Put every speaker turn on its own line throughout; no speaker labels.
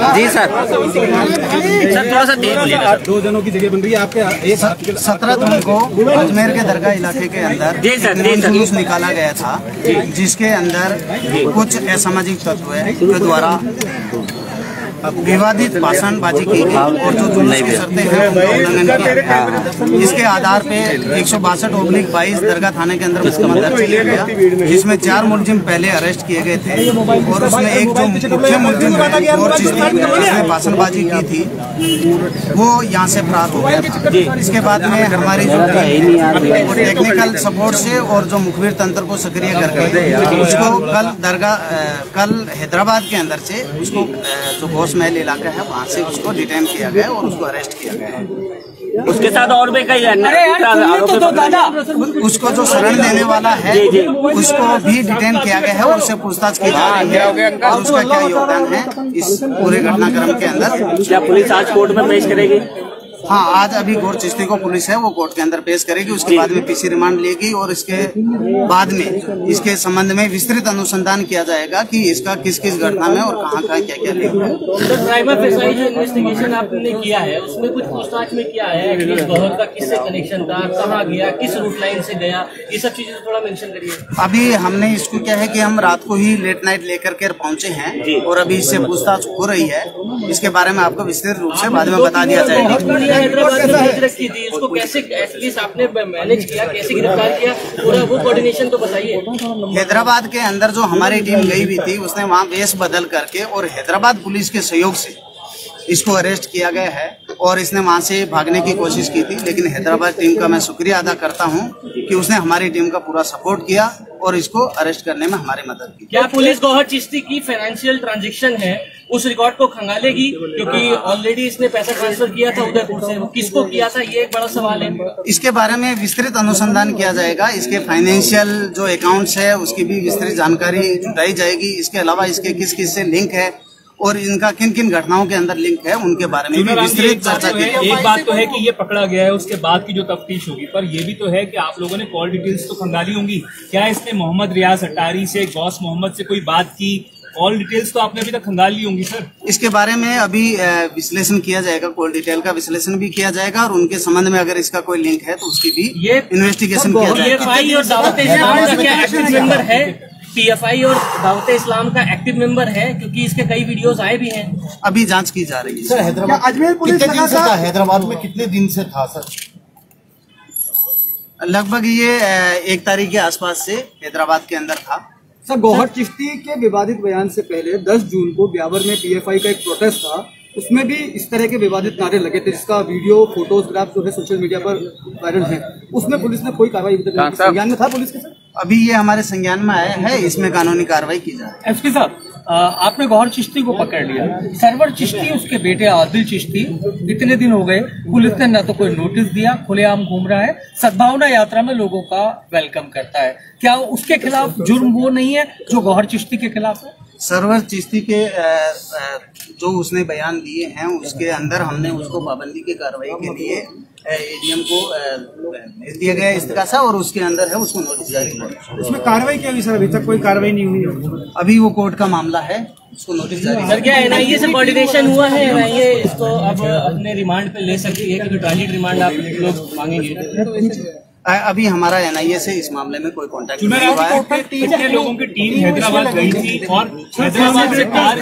जी sir थोड़ा सा तेज बोलिएगा।
2 जनों की जगह बन रही है आपके
17 जून को अजमेर के दरगाह इलाके के अंदर जुलूस निकाला गया था, जिसके अंदर कुछ असामाजिक तत्व के द्वारा विवादित भाषणबाजी की गई और जो जुलूस की शर्तें हैं उनका उल्लंघन किया गया। इसके आधार पे 162/22 दरगाह थाने के अंदर मुकदमा दर्ज किया गया, जिसमें 4 मुलजिम पहले अरेस्ट किए गए थे और उसमें एक जो मुख्य मुलजिम है और जिसने भाषणबाजी की थी वो यहाँ से फरार हो गया। इसके बाद में हमारी जो टेक्निकल सपोर्ट से और जो मुखबिर तंत्र को सक्रिय करके उसको कल हैदराबाद के अंदर से उसको जो घोष महल इलाका है वहाँ से उसको डिटेन किया गया और उसको अरेस्ट किया गया।
उसके साथ और भी कई
उसको जो शरण देने वाला है उसको भी डिटेन किया गया है और उससे पूछताछ की जा रही है और उसका क्या योगदान है इस पूरे घटनाक्रम के अंदर।
क्या पुलिस आज कोर्ट में पेश करेगी?
हाँ, आज अभी गौर चिश्ती को पुलिस है वो कोर्ट के अंदर पेश करेगी, उसके बाद में पीसी रिमांड लेगी और इसके बाद में इसके संबंध में विस्तृत अनुसंधान किया जाएगा कि इसका किस किस घटना में और कहाँ क्या क्या लिंक है।
जो इन्वेस्टिगेशन आपने किया है उसमें कुछ पूछताछ में किया है, गौहर का किससे कनेक्शन था, कहाँ गया, किस रूट लाइन से गया, ये सब चीजें थोड़ा मेंशन करिए।
अभी हमने इसको क्या है कि हम रात को ही लेट नाइट लेकर के पहुंचे हैं और अभी इससे पूछताछ हो रही है, इसके बारे में आपको विस्तृत रूप से बाद में बता दिया जाएगा।
हैदराबाद में भेज रखी थी, उसको कैसे एटलीस्ट आपने मैनेज किया, कैसे गिरफ्तार किया, पूरा वो कोऑर्डिनेशन तो बताइए।
हैदराबाद के अंदर जो हमारी टीम गई हुई थी उसने वहाँ वेश बदल करके और हैदराबाद पुलिस के सहयोग से इसको अरेस्ट किया गया है और इसने वहाँ से भागने की कोशिश की थी, लेकिन हैदराबाद टीम का मैं शुक्रिया अदा करता हूँ कि उसने हमारी टीम का पूरा सपोर्ट किया और इसको अरेस्ट करने में हमारी मदद की।
क्या पुलिस गौहर चिश्ती की फाइनेंशियल ट्रांजैक्शन है उस रिकॉर्ड को खंगालेगी, क्योंकि ऑलरेडी इसने पैसा ट्रांसफर किया था उदयपुर से, वो किसको किया था ये एक बड़ा सवाल है।
इसके बारे में विस्तृत अनुसंधान किया जाएगा, इसके फाइनेंशियल जो अकाउंट्स है उसकी भी विस्तृत जानकारी जुटाई जाएगी। इसके अलावा इसके किस किस से लिंक है और इनका किन किन घटनाओं के अंदर लिंक है उनके बारे में भी विस्तृत चर्चा की।
एक बात तो है कि ये पकड़ा गया है, उसके बाद की जो तफ्तीश होगी, पर ये भी तो है कि आप लोगों ने कॉल डिटेल्स तो खंगाली होंगी। क्या इसने मोहम्मद रियाज अटारी से, गौस मोहम्मद से कोई बात की? कॉल डिटेल्स तो आपने अभी तक खंगाल ली होंगी सर।
इसके बारे में अभी विश्लेषण किया जाएगा, कॉल डिटेल का विश्लेषण भी किया जाएगा और उनके संबंध में अगर इसका कोई लिंक है तो उसकी भी इन्वेस्टिगेशन किया जाएगा।
PFI और दावत इस्लाम का क्या एक्टिव मेंबर है? PFI और दावत इस्लाम का एक्टिव मेंबर है, क्योंकि इसके कई वीडियोस आए भी हैं।
अभी जांच की जा रही है।
सर हैदराबाद अजमेर पुलिस कितने दिन से था? हैदराबाद में कितने दिन से था सर?
लगभग ये 1 तारीख के आसपास से हैदराबाद के अंदर था।
सर गौहर चिश्ती के विवादित बयान से पहले 10 जून को ब्यावर में PFI का एक प्रोटेस्ट था, उसमें भी इस तरह के विवादित नारे लगे थे, जिसका वीडियो फोटोग्राफ जो है सोशल मीडिया पर वायरल है। उसमें पुलिस ने कोई कार्रवाई संज्ञान में था पुलिस के? सर
अभी ये हमारे संज्ञान में आया है, इसमें कानूनी कार्रवाई की जा रही है।
एसपी साहब, आपने गौहर चिश्ती को पकड़ लिया, सरवर चिश्ती उसके बेटे आदिल चिश्ती इतने दिन हो गए, पुलिस ने न तो कोई नोटिस दिया, खुलेआम घूम रहा है, सद्भावना यात्रा में लोगों का वेलकम करता है। क्या उसके खिलाफ जुर्म वो नहीं है जो गौहर चिश्ती के खिलाफ है?
सरवर चिश्ती के जो उसने बयान दिए हैं उसके अंदर हमने उसको पाबंदी की कार्रवाई के लिए ADM को भेज दिया गया इस्तिगासा और उसके अंदर है उसको नोटिस जारी किया।
उसमें कार्रवाई क्या हुई सर? अभी तक कोई कार्रवाई नहीं हुई।
अभी वो कोर्ट का मामला है, उसको नोटिस जारी।
सर क्या NIA से कोऑर्डिनेशन हुआ है? NIA इसको अब अपने रिमांड पे ले सकती है, क्योंकि ट्रांजिट रिमांड आप लोग मांगेंगे?
अभी हमारा NIA से इस मामले में कोई कॉन्टेक्ट नहीं हुआ है।
कितने लोगों की टीम हैदराबाद गई थी और हैदराबाद से कार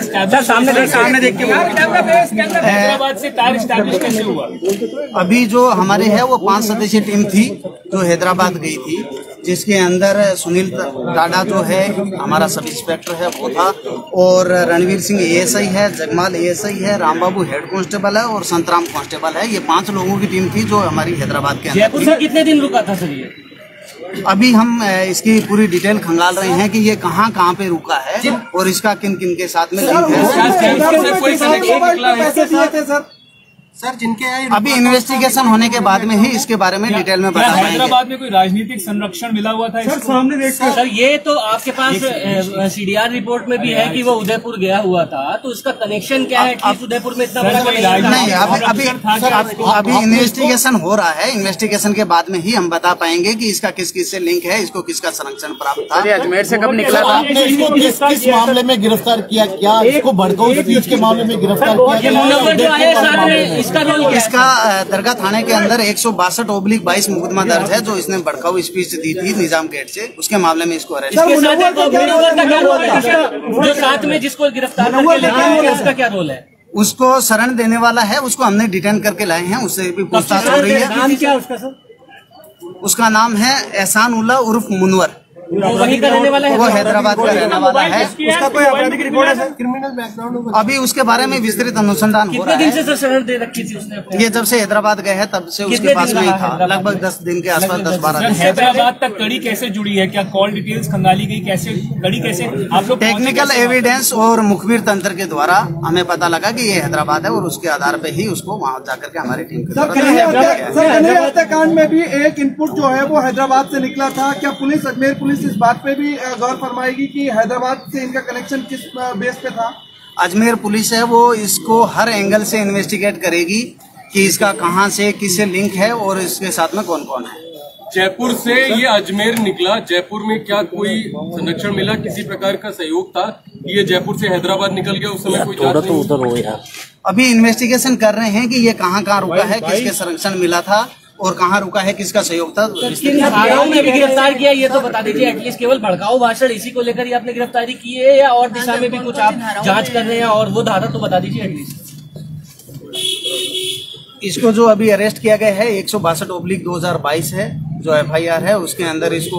हैदराबाद से कार स्टैब्लिश कैसे हुआ?
अभी जो हमारे है वो 5 सदस्यीय टीम थी जो हैदराबाद गई थी, जिसके अंदर सुनील टाडा जो है हमारा सब इंस्पेक्टर है वो था और रणवीर सिंह ASI है, जगमाल ASI है, राम बाबू हेड कांस्टेबल है और संतराम कांस्टेबल है। ये 5 लोगों की टीम थी जो हमारी हैदराबाद के अंदर।
जयपुर से कितने दिन रुका था सर ये?
अभी हम इसकी पूरी डिटेल खंगाल रहे हैं कि ये कहाँ पे रुका है और इसका किन किन के साथ में लिंक है।
सर जिनके
अभी इन्वेस्टिगेशन होने के बाद में ही इसके बारे में डिटेल में बता पाएंगे।
हैदराबाद में कोई राजनीतिक संरक्षण मिला हुआ था
सर सामने देखते
सर ये तो आपके पास CDR रिपोर्ट में भी है कि वो उदयपुर गया हुआ था, तो इसका कनेक्शन क्या है? एटलीस्ट उदयपुर में इतना बड़ा
नहीं, अभी इन्वेस्टिगेशन हो रहा है। इन्वेस्टिगेशन के बाद में ही हम बता पाएंगे कि इसका किस किस से लिंक है, इसको किसका संरक्षण प्राप्त था।
अजमेर से कब निकला था?
आपने इसको किस मामले में गिरफ्तार किया? क्या इसको भड़काऊ स्पीच के मामले में गिरफ्तार किया?
इसका दरगाह थाने के अंदर 162/22 मुकदमा दर्ज है, जो इसने भड़काऊ स्पीच दी थी निजाम गेट से, उसके मामले में इसको अरेस्ट
जो साथ में जिसको गिरफ्तार करके लेके आए उसका क्या रोल है?
उसको शरण देने वाला है, उसको हमने डिटेन करके लाए हैं, उससे भी पूछताछ हो रही है।
नाम क्या उसका सर?
उसका नाम है एहसान उल्लाह उर्फ मुनवर।
वहीं का रहने वाला है,
वो हैदराबाद का रहने वाला है।
उसका कोई आपराधिक रिकॉर्ड है सर?
क्रिमिनल बैकग्राउंड
अभी उसके बारे में विस्तृत अनुसंधान हो रहा
कितने दिन से
है।
सर शरण दे रखी थी उसने?
ये जब से हैदराबाद गए हैं तब से उसके पास में ही था, लगभग 10 दिन के आसपास, 10-12 दिन।
हैदराबाद तक कड़ी कैसे जुड़ी है? क्या कॉल डिटेल्स खंगाली गई? कैसे कड़ी कैसे आप लोग
टेक्निकल एविडेंस और मुखबिर तंत्र के द्वारा हमें पता लगा कि ये हैदराबाद है, और उसके आधार पे ही उसको वहां जाकर के हमारी टीम के द्वारा
कन्हैया हत्याकांड में भी एक इनपुट जो है वो हैदराबाद से निकला था। क्या पुलिस, अजमेर पुलिस इस बात पे भी गौर फरमाएगी कि हैदराबाद से इनका कनेक्शन किस बेस पे था?
अजमेर पुलिस है वो इसको हर एंगल से इन्वेस्टिगेट करेगी कि इसका कहां से किससे लिंक है और इसके साथ में कौन कौन है।
जयपुर से ये अजमेर निकला, जयपुर में क्या कोई संरक्षण मिला, किसी प्रकार का सहयोग था? ये जयपुर से हैदराबाद निकल गया, उस समय कोई जांच नहीं?
अभी इन्वेस्टिगेशन कर रहे हैं कि ये कहां रुका है, किसके संरक्षण मिला था और कहां रुका है, किसका सहयोग था।
ने भी गिरफ्तार किया, ये तो बता दीजिए। एटलीस्ट केवल भड़काऊ भाषण इसी को लेकर ही आपने गिरफ्तारी की है, या और दिशा में भी कुछ आप जांच कर रहे हैं? और वो धारा तो बता दीजिए एटलीस्ट।
इसको जो अभी अरेस्ट किया गया है 162/2022 है जो FIR है, उसके अंदर इसको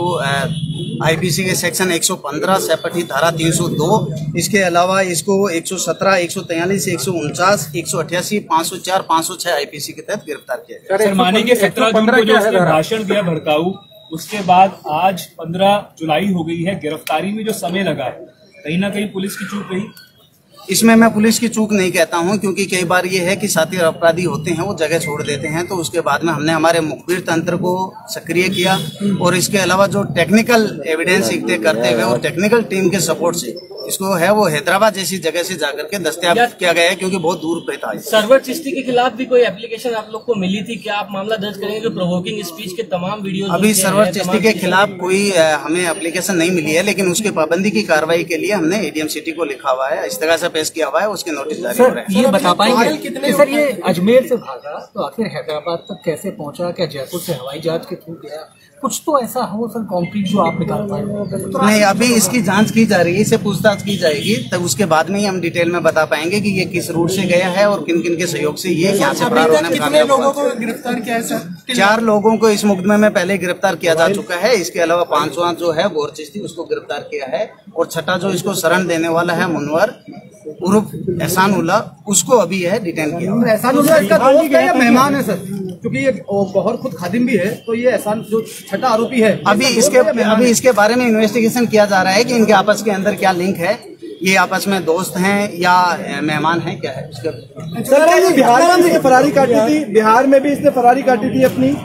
IPC के सेक्शन 115 सेपटी धारा 302, इसके अलावा इसको 117, 143, 149, 188, 504, 506 IPC के तहत गिरफ्तार किया गया।
माने के 17 जून को जो उसने भाषण दिया भड़काऊ, उसके बाद आज 15 जुलाई हो गई है, गिरफ्तारी में जो समय लगा है कहीं ना कहीं पुलिस की चूक रही?
इसमें मैं पुलिस की चूक नहीं कहता हूं, क्योंकि कई बार ये है कि साथी अपराधी होते हैं वो जगह छोड़ देते हैं, तो उसके बाद में हमने हमारे मुखबिर तंत्र को सक्रिय किया, और इसके अलावा जो टेक्निकल एविडेंस इकट्ठे करते हुए और टेक्निकल टीम के सपोर्ट से इसको है वो हैदराबाद जैसी जगह से जाकर के दस्तयाब किया गया है, क्योंकि बहुत दूर पे था।
सरवर चिश्ती के खिलाफ भी कोई एप्लीकेशन आप लोग को मिली थी? क्या आप मामला दर्ज करेंगे? जो प्रोवोकिंग स्पीच के तमाम वीडियो
अभी सरवर चिश्ती के खिलाफ कोई हमें एप्लीकेशन नहीं मिली है, लेकिन उसके पाबंदी की कार्रवाई के लिए हमने ADM सिटी को लिखा हुआ है, इस्तेगासा पेश किया हुआ है, उसके नोटिस जारी हो रहे हैं।
ये बता पाएंगे सर, ये अजमेर से भागा तो आखिर हैदराबाद तक कैसे पहुंचा? क्या जयपुर से हवाई जहाज के थ्रू गया? कुछ तो ऐसा हो सर कॉन्क्रीट जो आप निकाल पाए?
नहीं, अभी इसकी जांच की जा रही है, इससे पूछताछ की जाएगी, तब उसके बाद में ही हम डिटेल में बता पाएंगे कि ये किस रूट से गया है और किन किन के सहयोग से ये यहाँ से फरार होने में कामयाब हुआ।
गिरफ्तार किया है सर?
4 लोगों को इस मुकदमे में पहले गिरफ्तार किया जा चुका है। इसके अलावा 5वां जो है गौर चिश्ती, उसको गिरफ्तार किया है, और छठा जो इसको शरण देने वाला है मुनवर उर्फ एहसान उल्लाह, उसको अभी है डिटेन किया।
एहसान उल्लाह इसका दोस्त है या मेहमान है सर? क्योंकि ये गौहर खुद खादिम भी है, तो ये एहसान जो छठा आरोपी है
अभी इसके बारे में इन्वेस्टिगेशन किया जा रहा है कि इनके आपस के अंदर क्या लिंक है, ये आपस में दोस्त हैं या मेहमान हैं, क्या है उसका।
सर ये बिहार में इसने फरारी काटी थी, बिहार में भी इसने फरारी काटी थी अपनी।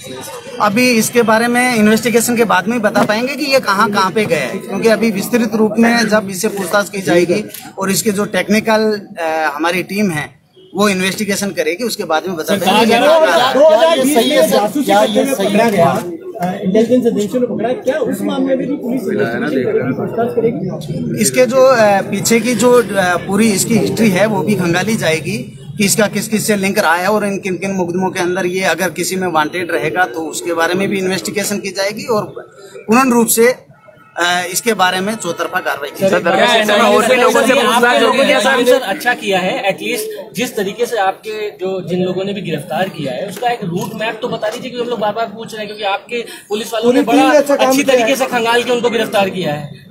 अभी इसके बारे में इन्वेस्टिगेशन के बाद में ही बता पाएंगे कि ये कहाँ पे गए हैं, क्योंकि अभी विस्तृत रूप में जब इससे पूछताछ की जाएगी और इसके जो टेक्निकल हमारी टीम है वो इन्वेस्टिगेशन करेगी, उसके बाद में बता पाएंगे।
इंटेलिजेंस एजेंसी ने पकड़ा, क्या उस मामले में भी पुलिस पूछताछ करेगी?
इसके जो पीछे की जो पूरी इसकी हिस्ट्री है वो भी खंगाली जाएगी कि इसका किस किस से लिंक रहा है, और इन किन किन मुकदमों के अंदर ये अगर किसी में वांटेड रहेगा तो उसके बारे में भी इन्वेस्टिगेशन की जाएगी, और पूर्ण रूप से इसके बारे में चौतरफा कार्रवाई की जाएगी।
और भी लोगों से पूछताछ होगी क्या सर?
सर अच्छा किया है, एटलीस्ट जिस तरीके से आपके जो जिन लोगों ने भी गिरफ्तार किया है उसका एक रूट मैप तो बता दीजिए, क्योंकि हम लोग बार बार पूछ रहे हैं, क्योंकि आपके पुलिस वालों ने बड़ा अच्छी तरीके से खंगाल के उनको गिरफ्तार किया है।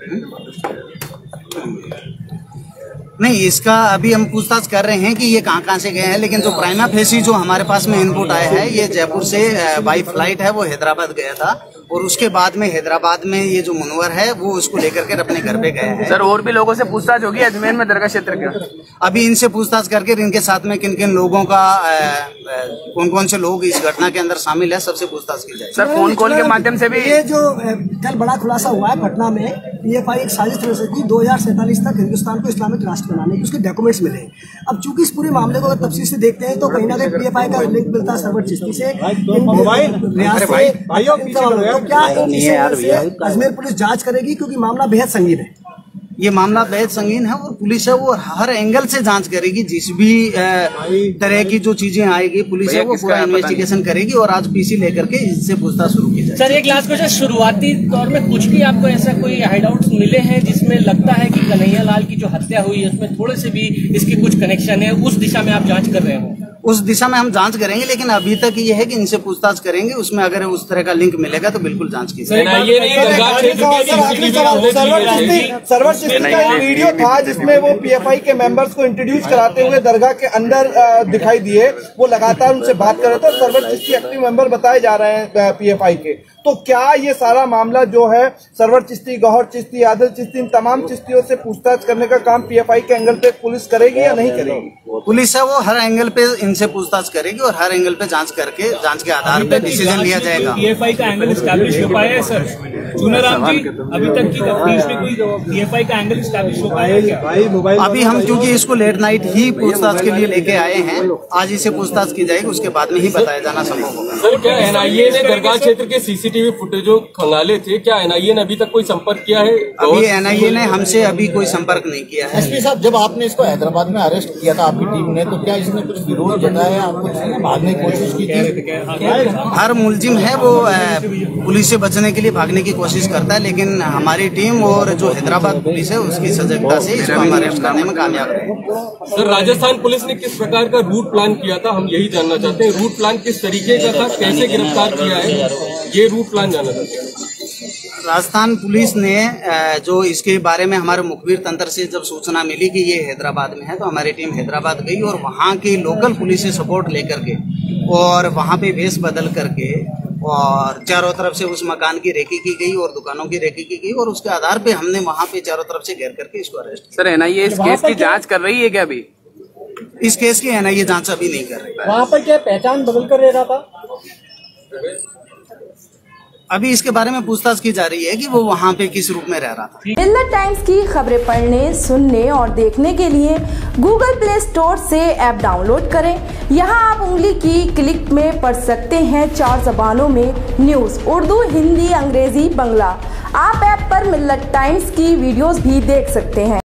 नहीं, इसका अभी हम पूछताछ कर रहे हैं कि ये कहाँ से गए हैं, लेकिन जो प्राइमा फेसी जो हमारे पास में इनपुट आया है, ये जयपुर से बाई फ्लाइट है वो हैदराबाद गया था, और उसके बाद में हैदराबाद में ये जो मुनवर है वो उसको लेकर के अपने घर पे गए हैं।
सर और भी लोगों से पूछताछ होगी अजमेर में दरगाह क्षेत्र के?
अभी इनसे पूछताछ करके इनके साथ में किन किन लोगों का कौन कौन से लोग इस घटना के अंदर शामिल है सबसे पूछताछ की जाए।
सर फोन कॉल के माध्यम से भी
ये जो कल बड़ा खुलासा हुआ है पटना में, PFI एक साजिश रच की 2047 तक हिंदुस्तान को इस्लामिक राष्ट्र बनाने की, उसके डॉक्यूमेंट्स मिले। अब चूंकि इस पूरे मामले को अगर तफसील से देखते हैं तो कहीं ना कहीं PFI का लिंक मिलता है सरवर चिश्ती से। क्या अजमेर पुलिस जांच करेगी क्योंकि मामला बेहद संगीन है?
ये मामला बेहद संगीन है और पुलिस है वो हर एंगल से जांच करेगी। जिस भी तरह की जो चीजें आएगी पुलिस है वो पूरा इन्वेस्टिगेशन करेगी और आज PC लेकर के इससे पूछताछ शुरू की जाए।
सर एक लास्ट क्वेश्चन, शुरुआती दौर में कुछ भी आपको ऐसा कोई हाइडआउट्स मिले हैं जिसमें लगता है कि कन्हैया लाल की जो हत्या हुई है उसमें थोड़े से भी इसकी कुछ कनेक्शन है, उस दिशा में आप जांच कर रहे हो?
उस दिशा में हम जांच करेंगे, लेकिन अभी तक ये है कि इनसे पूछताछ करेंगे, उसमें अगर उस तरह का लिंक मिलेगा तो बिल्कुल जांच की जाएगी।
सरवर चिश्ती का एक वीडियो था जिसमें वो PFI के मेंबर्स को इंट्रोड्यूस कराते हुए दरगाह के अंदर दिखाई दिए, वो लगातार उनसे बात कर रहे थे और सरवर चिश्ती एक्टिव मेंबर बताए जा रहे हैं PFI के। तो क्या ये सारा मामला जो है सरवर चिश्ती, गौहर चिश्ती, आदिल चिश्ती, इन तमाम चिश्तियों से पूछताछ करने का काम PFI के एंगल पे पुलिस करेगी या नहीं करेगी?
पुलिस है वो हर एंगल पे इनसे पूछताछ करेगी और हर एंगल पे जांच करके जांच के आधार पे डिसीजन लिया जाएगा।
PFI का एंगल एस्टैब्लिश हो पाया है सर? चुनाराम जी, अभी तक की तफ्तीश में कोई PFI का एंगल एस्टैब्लिश हो पाया है क्या?
अभी हम क्योंकि इसको लेट नाइट ही पूछताछ के लिए लेके आए हैं, आज इसे पूछताछ की जाएगी, उसके बाद में ही बताया जाना संभव होगा।
सर क्या NIA ने दरगाह क्षेत्र के CCTV फुटेज जो खंगाले थे, क्या NIA ने अभी तक कोई संपर्क किया है?
अभी NIA ने हमसे अभी कोई संपर्क नहीं किया है।
SP साहब, जब आपने इसको हैदराबाद में अरेस्ट किया था आपकी टीम ने, तो क्या इसने कुछ विरोध जताया, आपको भागने की कोशिश की थी?
हर मुलजिम है वो पुलिस से बचने के लिए भागने की कोशिश करता है, लेकिन हमारी टीम और जो हैदराबाद पुलिस है उसकी सजगता से इसको हम अरेस्ट करने में कामयाब रहे।
सर राजस्थान पुलिस ने किस प्रकार का रूट प्लान किया था, हम यही जानना चाहते हैं। रूट प्लान किस तरीके का था, कैसे गिरफ्तार किया है, ये रूट प्लान जानना चाहते हैं।
राजस्थान पुलिस ने जो इसके बारे में हमारे मुखबिर तंत्र से जब सूचना मिली कि ये हैदराबाद में है, तो हमारी टीम हैदराबाद गई और वहाँ की लोकल पुलिस से सपोर्ट लेकर के और वहाँ पे वेश बदल करके और चारों तरफ से उस मकान की रेकी की गई और दुकानों की रेकी की गई और उसके आधार पे हमने वहाँ पे चारों तरफ से घेर करके इसको अरेस्ट किया।
सर NIA इस केस की जांच कर रही है क्या अभी?
इस केस की NIA जांच अभी नहीं कर रही।
वहाँ पर क्या पहचान बदल कर रह रहा था?
अभी इसके बारे में पूछताछ की जा रही है कि वो वहाँ पे किस रूप में रह रहा था।
मिल्लत टाइम्स की खबरें पढ़ने, सुनने और देखने के लिए गूगल प्ले स्टोर से ऐप डाउनलोड करें। यहाँ आप उंगली की क्लिक में पढ़ सकते हैं 4 ज़बानों में न्यूज़, उर्दू, हिंदी, अंग्रेजी, बंगला। आप ऐप पर मिल्लत टाइम्स की वीडियोस भी देख सकते हैं।